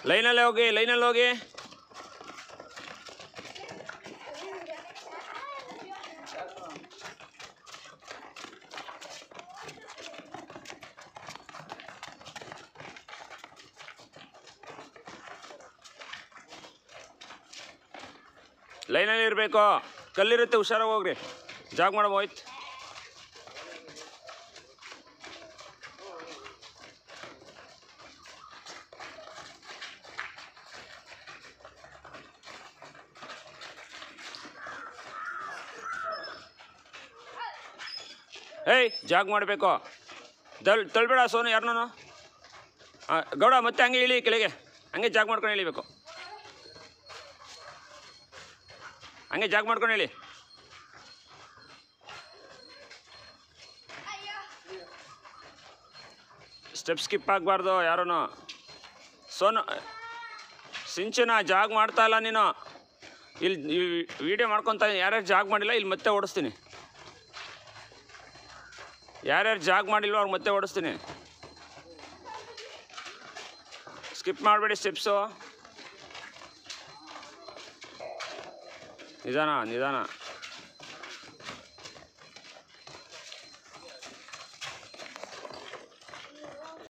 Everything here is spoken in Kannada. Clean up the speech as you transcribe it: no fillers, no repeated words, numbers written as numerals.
ಲೈನಲ್ಲೇ ಹೋಗಿ, ಲೈನಲ್ಲಿ ಹೋಗಿ. ಲೈನಲ್ಲಿ ಇರಬೇಕು, ಕಲ್ಲಿರುತ್ತೆ, ಹುಷಾರಾಗಿ ಹೋಗ್ರಿ. ಜಾಗ್ ಮಾಡೋ ಹೋಯ್ತು. ಏಯ್ ಜಾಗ್ ಮಾಡಬೇಕು, ತಳ್ಬೇಡ ಸೋನು ಯಾರನ್ನೂ. ಗೌಡ ಮತ್ತೆ ಹಂಗೆ ಇಳಿ ಕೆಳಗೆ, ಹಂಗೆ ಜಾಗ್ ಮಾಡ್ಕೊಂಡು ಇಳಿಬೇಕು, ಹಂಗೆ ಜಾಗ್ ಮಾಡ್ಕೊಂಡು ಹೇಳಿ. ಸ್ಟೆಪ್ ಸ್ಕಿಪ್ ಆಗಬಾರ್ದು ಯಾರೂ. ಸೋನು ಸಿಂಚನ ಜಾಗ್ ಮಾಡ್ತಾ ಇಲ್ಲ ನೀನು. ಇಲ್ಲಿ ವಿಡಿಯೋ ಮಾಡ್ಕೊತಾ ಯಾರ್ಯಾರು ಜಾಗ್ ಮಾಡಿಲ್ಲ ಇಲ್ಲಿ ಮತ್ತೆ ಓಡಿಸ್ತೀನಿ. ಯಾರ್ಯಾರು ಜಾಗ್ ಮಾಡಿಲ್ವೋ ಅವ್ರು ಮತ್ತೆ ಓಡಿಸ್ತೀನಿ. ಸ್ಕಿಪ್ ಮಾಡಬೇಡಿ ಸ್ಟೆಪ್ಸು. ನಿಧಾನ ನಿಧಾನ.